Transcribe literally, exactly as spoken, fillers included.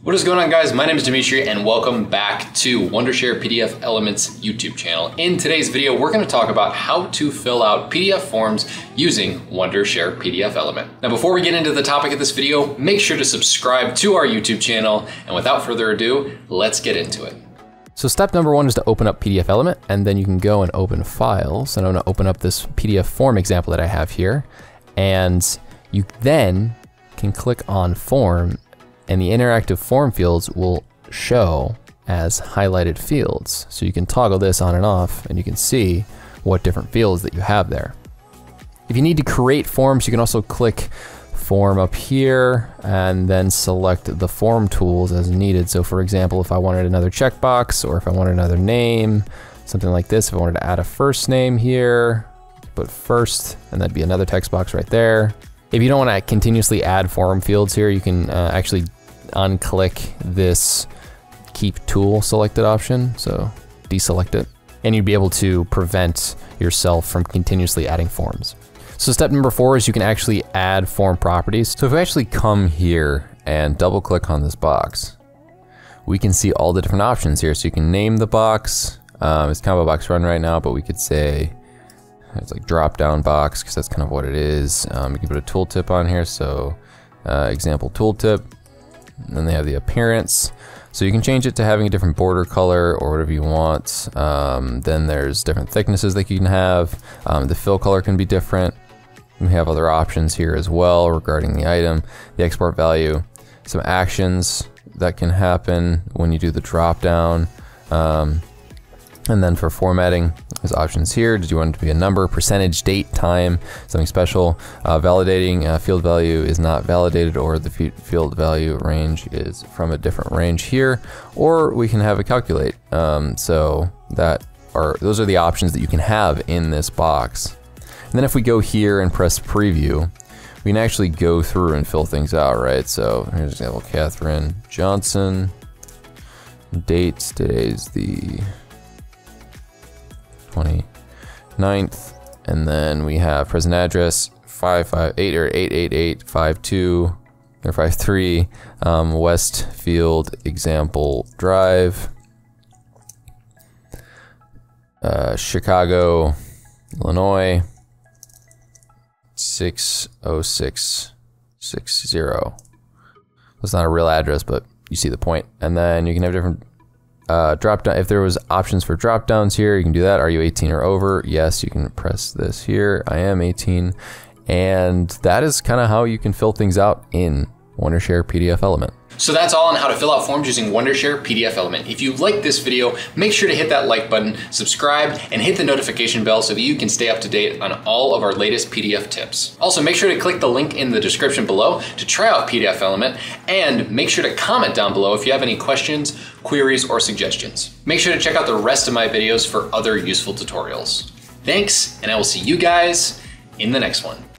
What is going on, guys? My name is Dimitri and welcome back to Wondershare PDFelement's YouTube channel. In today's video, we're going to talk about how to fill out P D F forms using Wondershare PDFelement. Now, before we get into the topic of this video, make sure to subscribe to our YouTube channel. And without further ado, let's get into it. So step number one is to open up PDFelement, and then you can go and open files. And I'm going to open up this P D F form example that I have here. And you then can click on form, and the interactive form fields will show as highlighted fields. So you can toggle this on and off, and you can see what different fields that you have there. If you need to create forms, you can also click form up here and then select the form tools as needed. So for example, if I wanted another checkbox, or if I wanted another name, something like this, if I wanted to add a first name here, put first, and that'd be another text box right there. If you don't want to continuously add form fields here, you can uh, actually unclick this keep tool selected option, so deselect it, and you'd be able to prevent yourself from continuously adding forms. So step number four is you can actually add form properties. So if we actually come here and double click on this box, we can see all the different options here. So you can name the box. Um, it's kind of a box run right now, but we could say it's like drop down box, because that's kind of what it is. Um, you can put a tooltip on here, so uh, example tooltip. And then they have the appearance. So you can change it to having a different border color or whatever you want. Um, then there's different thicknesses that you can have. Um, the fill color can be different. We have other options here as well regarding the item, the export value, some actions that can happen when you do the drop down. Um, and then for formatting, there's options here. Did you want it to be a number, percentage, date, time, something special? Uh, validating uh, field value is not validated, or the field value range is from a different range here, or we can have it calculate. Um, so that are those are the options that you can have in this box. And then if we go here and press preview, we can actually go through and fill things out, right? So here's an example: Catherine Johnson. Date, today's the twenty-ninth, and then we have present address five five eight or eight eight eight five two or five three um, Westfield Example Drive, uh, Chicago, Illinois six oh six six zero. That's not a real address, but you see the point. And then you can have different Uh, drop down. If there was options for drop downs here, you can do that. Are you eighteen or over? Yes, you can press this here. I am eighteen. And that is kind of how you can fill things out in Wondershare PDFelement. So that's all on how to fill out forms using Wondershare PDFelement. If you liked this video, make sure to hit that like button, subscribe, and hit the notification bell so that you can stay up to date on all of our latest P D F tips. Also, make sure to click the link in the description below to try out PDFelement, and make sure to comment down below if you have any questions, queries, or suggestions. Make sure to check out the rest of my videos for other useful tutorials. Thanks, and I will see you guys in the next one.